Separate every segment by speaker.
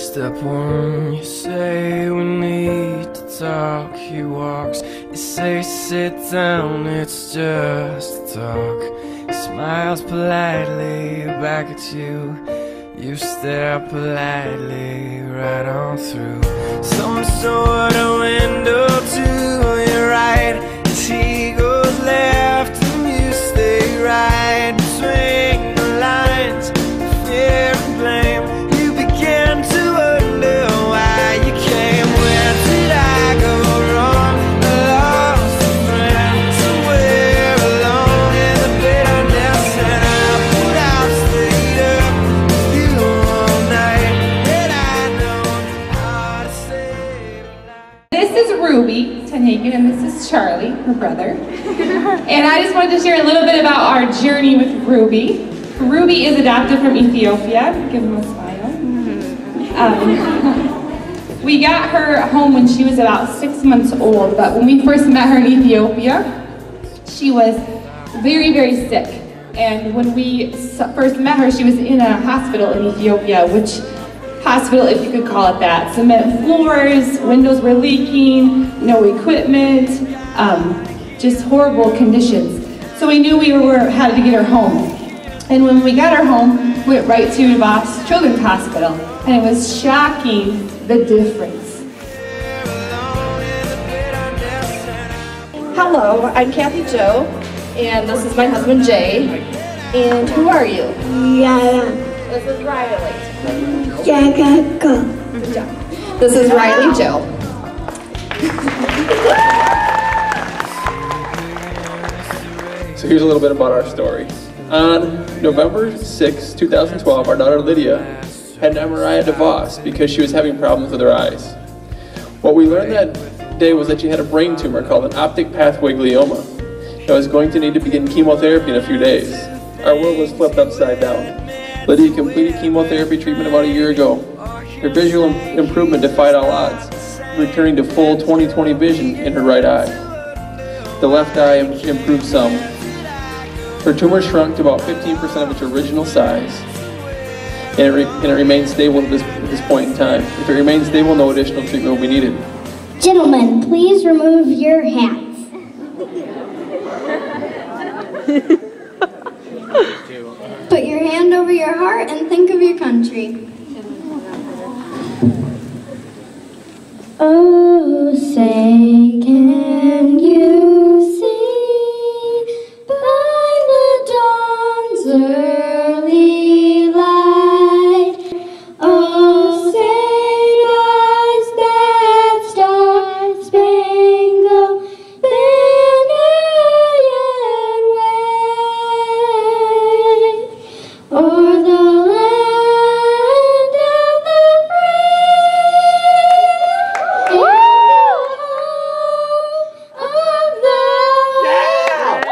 Speaker 1: Step one, you say we need to talk. He walks, you say sit down, it's just talk. He smiles politely back at you. You stare politely right on through some sort of window to your right. As he goes left and you stay right between the lines, fear and blame. You began to wonder why you came. Where did I go wrong? I lost a friend somewhere alone in the bitterness, and I put out stayed up with you all night. That I know how to save a life.
Speaker 2: This is Ruby Tanhagen, and this is Charlie, her brother. And I just wanted to share a little bit about our journey with Ruby. Ruby is adopted from Ethiopia. Give him a smile. We got her home when she was about 6 months old, but when we first met her in Ethiopia, she was very, very sick. And when we first met her, she was in a hospital in Ethiopia, which hospital, if you could call it that. Cement floors, windows were leaking, no equipment, just horrible conditions. So we knew we had to get her home. And when we got her home, we went right to DeVos Children's Hospital. And it was shocking, the difference.
Speaker 3: Hello, I'm Kathy Jo, and this is my husband Jay. And who are you?
Speaker 4: Yeah.
Speaker 3: This is Riley.
Speaker 4: Jessika.
Speaker 3: Good job. This is Riley Jo.
Speaker 5: So here's a little bit about our story. On November 6, 2012, our daughter Lydia had an MRI at DeVos because she was having problems with her eyes. What we learned that day was that she had a brain tumor called an optic pathway glioma that was going to need to begin chemotherapy in a few days. Our world was flipped upside down. Lydia completed chemotherapy treatment about a year ago. Her visual improvement defied all odds, returning to full 20/20 vision in her right eye. The left eye improved some. Her tumor shrunk to about 15% of its original size, and it remains stable at this point in time. If it remains stable, no additional treatment will be needed.
Speaker 4: Gentlemen, please remove your hats. Put your hand over your heart and think of your country. Oh, say, can you see by the dawn's early light? Oh, say, does that star-spangled banner yet wave o'er the land of the free and the home of the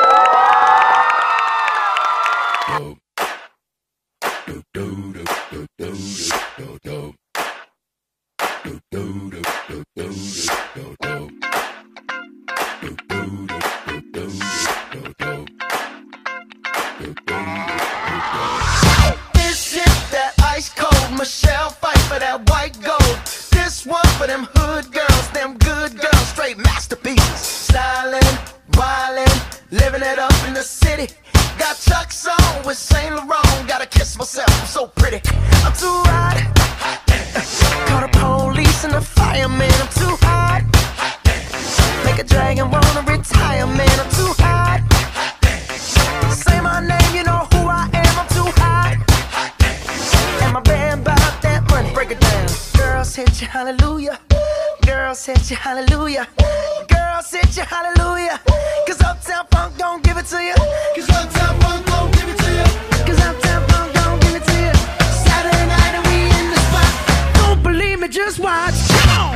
Speaker 1: This is that ice cold Michelle fight for that white gold. This one for them hood girls, them good girls, straight masterpieces. Stylin', wildin', living it up in the city. Got Chuck's on with Saint Laurent. Gotta kiss myself, I'm so pretty. I'm too hot. Call the police and the fireman. I'm too hot. Make a dragon wanna retire, man. I'm too hot. Say my name, you know who I am. I'm too hot. And my band bought that money. Break it down. Girls hit you, hallelujah. Girls hit you, hallelujah. Girls hit you, hallelujah. Cause Uptown Funk don't give it to you. Cause Uptown Funk don't give it to you. Cause Uptown Funk don't give it to you. Saturday night and we in the spot. Don't believe me, just watch. Come on.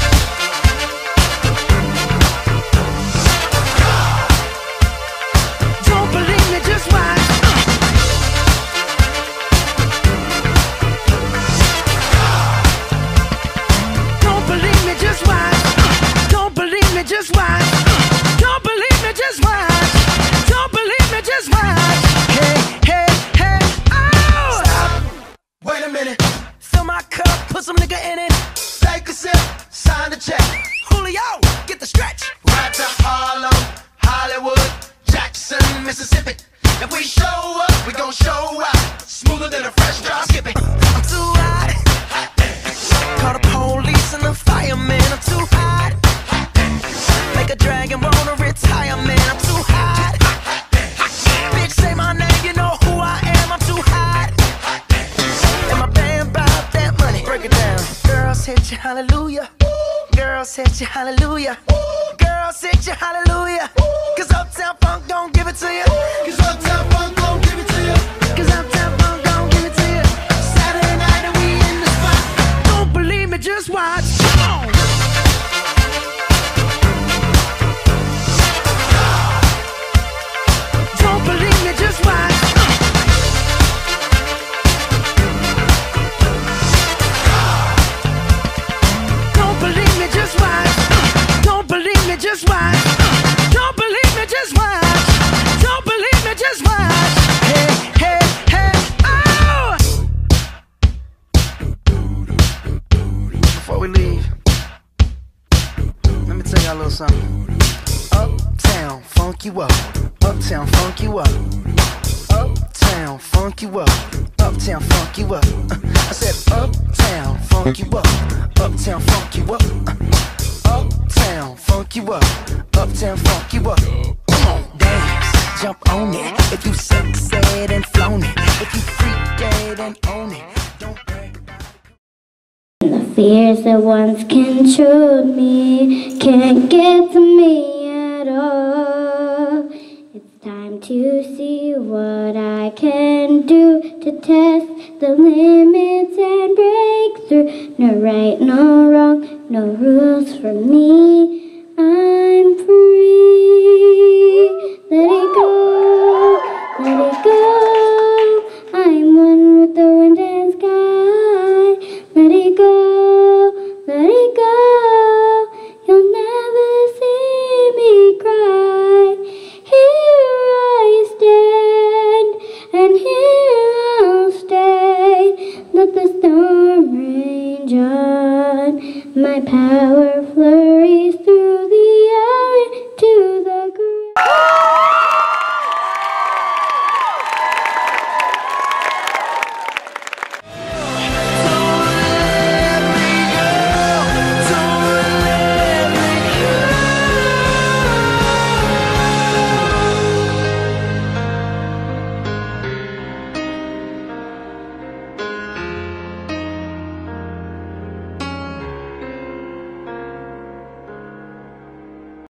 Speaker 1: Don't believe me, just watch. Don't believe me, just watch. Don't believe me, just watch. Don't believe me, just watch. Don't believe me, just watch. Hey, hey, hey. my cup, put some nigga in it. Take a sip, sign the check. Julio, get the stretch. Right to Harlem, Hollywood, Jackson, Mississippi. If we show up, we gon' show out. Smoother than a fresh drop skipping. I'm too hot. Call the police and the fireman. I'm too hot. Make a dragon wanna retire, man. I'm too hot. Bitch, say my name, you know who I am. I'm too hot. And my band bought that money. Break it down. Girls hit you, hallelujah. Girls hit you, hallelujah. Girls hit you, hallelujah. Cause Uptown Funk don't give it to you. Cause Uptown Funk don't give it to you. Cause Uptown Funk don't give it to you. Saturday night and we in the spot. Don't believe me, just watch. Come on. Don't believe me, just watch. Don't believe me, just watch. Don't believe me, just watch. Don't believe me, just watch. Don't believe me, just watch. Hey, hey, hey, oh! Before we leave, let me tell y'all a little something. Uptown, funk you up. Uptown, funk you up. Uptown, funk you up. Uptown, funk you up. I said uptown, funk you up. Uptown, funk you up. Uptown, funk you up. Uptown, funk you up. Come on, dance, jump on it. If you sexed and flown it. If you freaked and own it. Don't brag about it.
Speaker 4: The fears that once controlled me can't get to me at all. It's time to see what I can do to test the limits and break through. No right, no wrong, no rules for me. I'm free. Let it go, let it go. I'm one with the wind and sky. Let it go, let it go. You'll never see me cry. Here I stand, and here I'll stay. Let the storm rage on. My power flurries